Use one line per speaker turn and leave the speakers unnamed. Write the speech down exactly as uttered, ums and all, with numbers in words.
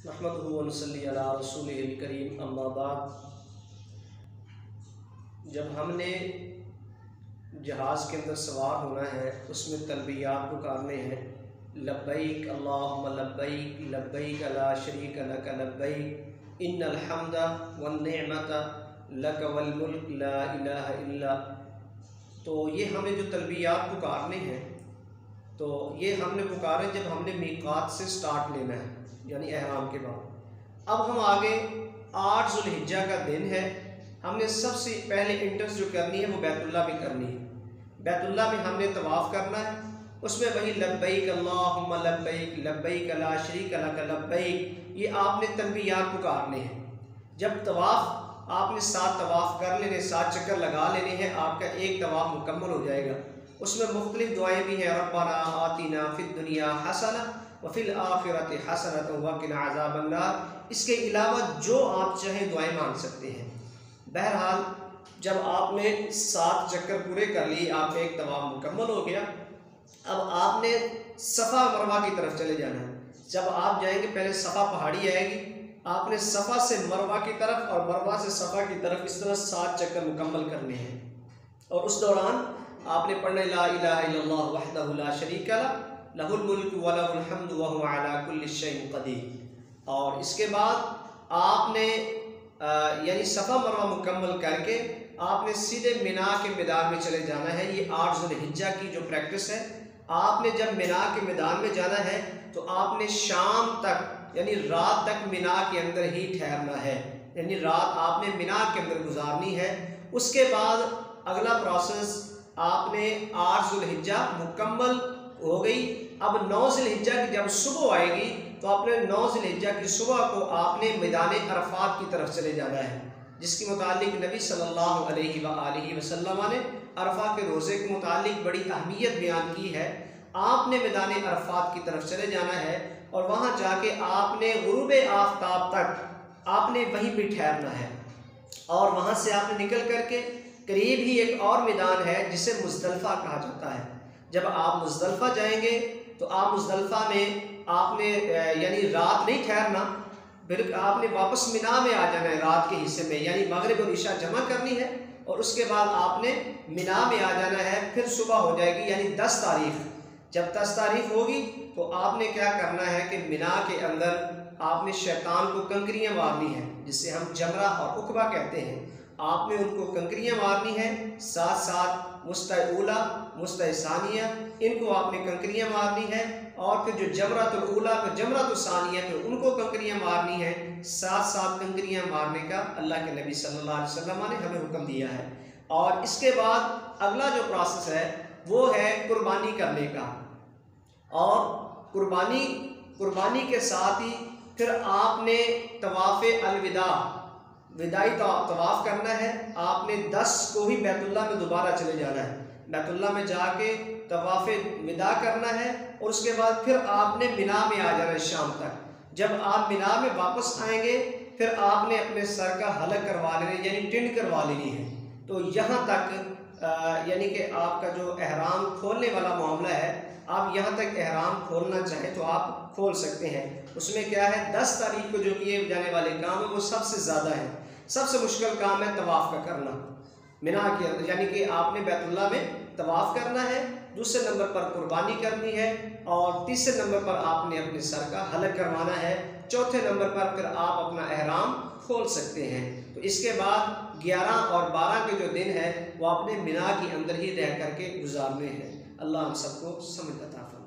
नहमदुहु व नसल्ली अला रसूलिहिल करीम, अम्मा बाद। जब हमने जहाज़ के अंदर सवार होना है, उसमें तलबियात पुकारने हैं, लब्बैक अल्लाहुम्मा लब्बैक लब्बैक ला शरीक लक लब्बैक इन्नल हम्दा वन निअमता लक वल मुल्क ला इलाहा इल्ला। तो ये हमें जो तलबियात पुकारने हैं, तो ये हमने पुकारे जब हमने मीक़ात से स्टार्ट लेना है, यानी एहराम के बाद। अब हम आगे आठ ज़ुल्हिज्जा का दिन है, हमने सबसे पहले एंट्रेंस जो करनी है वो बैतुल्लाह में करनी है। बैतुल्लाह में हमने तवाफ़ करना है, उसमें वही लब्बैक अल्लाहुम्मा लब्बैक लब्बैक ला शरीक लक लब्बैक, ये आपने तलबियात पुकारने हैं। जब तवाफ़ आपने सात तवाफ़ कर लेने, सात चक्कर लगा लेने हैं, आपका एक तवाफ़ मुकम्मल हो जाएगा। उसमें मुख्तलिफ दुआएँ भी हैं, रब्बना आतिना फिद दुनिया हसना व फिल आखिरति हसनतन व क़िना अज़ाबन नार। इसके अलावा जो आप चाहें दुआएँ मांग सकते हैं। बहरहाल जब आपने सात चक्कर पूरे कर लिए, आपका एक तवाफ़ मुकम्मल हो गया। अब आपने सफ़ा मरवा की तरफ चले जाना है। जब आप जाएंगे, पहले सफ़ा पहाड़ी आएगी, आपने सफ़ा से मरवा की तरफ और मरवा से सफ़ा की तरफ इस तरह सात चक्कर मुकम्मल करने हैं। और उस दौरान आपने पढ़ना ला इलाहा इल्लल्लाह वहदहु ला शरीका लहु लहुल मुल्कु व लहुल हम्दु व हुवा अला कुल्लि शैइन क़दीर। और इसके बाद आपने यानी सफ़ा मरवा मुकम्मल करके आपने सीधे मिना के मैदान में चले जाना है। ये आठ ज़ुल्हिज्जा की जो प्रैक्टिस है, आपने जब मिना के मैदान में जाना है तो आपने शाम तक यानी रात तक मिना के अंदर ही ठहरना है, यानी रात आपने मिना के अंदर गुजारनी है। उसके बाद अगला प्रोसेस, आपने आठ ज़ुल्हिज्जा मुकम्मल हो गई। अब नौ ज़ुल्हिज्जा की जब सुबह आएगी तो आपने नौ ज़ुल्हिज्जा की सुबह को आपने मैदान अरफात की तरफ चले जाना है, जिसके मुतालिक नबी सल्लल्लाहु अलैहि व आलिहि वसल्लम ने अरफा के रोज़े के मुतालिक बड़ी अहमियत बयान की है। आपने मैदान अरफात की तरफ चले जाना है और वहाँ जाके आपने गुरूब आफ्ताब तक आपने वहीं पर ठहरना है। और वहाँ से आपने निकल करके करीब ही एक और मैदान है जिसे मुज़दलिफ़ा कहा जाता है। जब आप मुज़दलिफ़ा जाएंगे तो आप मुज़दलिफ़ा में आपने यानी रात नहीं ठहरना, फिर आपने वापस मिना में आ जाना है रात के हिस्से में, यानी मगरिब और इशा जमा करनी है और उसके बाद आपने मिना में आ जाना है। फिर सुबह हो जाएगी, यानी दस तारीख। जब दस तारीख होगी तो आपने क्या करना है कि मिना के अंदर आपने शैतान को कंकरियाँ मारनी है, जिसे हम जमरा और उकबा कहते हैं। आपने उनको कंकरियाँ मारनी है, साथ साथ मुस्तऊला मुस्तसानिया, इनको आपने कंकरियाँ मारनी है। और फिर जो जमरातुल ऊला फिर जमरातुल सानिया, फिर उनको कंकरियाँ मारनी है। साथ साथ कंकरियाँ मारने का अल्लाह के नबी सल्लल्लाहु अलैहि वसल्लम ने हमें हुक्म दिया है। और इसके बाद अगला जो प्रोसेस है वो है कुर्बानी करने का। और कुर्बानी कुर्बानी के साथ ही फिर आपने तवाफ़े अलविदा विदाई तवाफ़ करना है। आपने दस को ही बैतुल्लाह में दोबारा चले जाना है, बैतुल्लाह में जाके तवाफ़े विदा करना है और उसके बाद फिर आपने मिना में आ जाना है शाम तक। जब आप मिना में वापस आएंगे फिर आपने अपने सर का हलक करवा लेना, यानी टिंड करवा लेनी है। तो यहाँ तक यानी कि आपका जो एहराम खोलने वाला मामला है, आप यहाँ तक एहराम खोलना चाहें तो आप खोल सकते हैं। उसमें क्या है, दस तारीख को जो किए जाने वाले काम है वो सबसे ज़्यादा है। सबसे मुश्किल काम है तवाफ़ का करना मिना के अंदर, यानी कि आपने बैतुल्लाह में तवाफ़ करना है, दूसरे नंबर पर कुर्बानी करनी है और तीसरे नंबर पर आपने अपने सर का हलक करवाना है। चौथे नंबर पर फिर आप अपना एहराम खोल सकते हैं। तो इसके बाद ग्यारह और बारह के जो दिन है वो आपने मिना के अंदर ही रह करके गुजारने हैं। अल्लाह हम सबको समझ अता फरमाए।